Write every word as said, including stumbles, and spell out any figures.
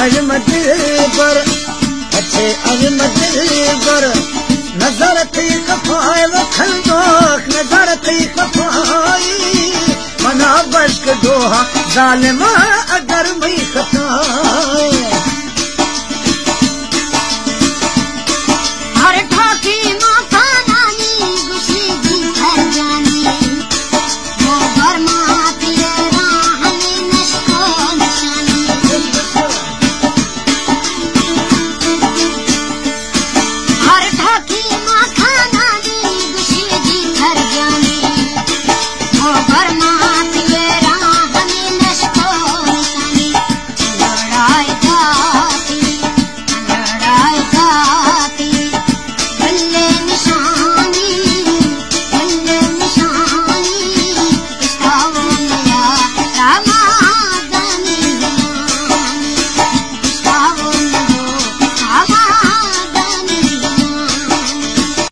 अजमत पर अच्छे अजमत पर नजर थी कफाए वखंदो नजर थी कफाई मना बश्क दोहा जालिमा अगर मई खताए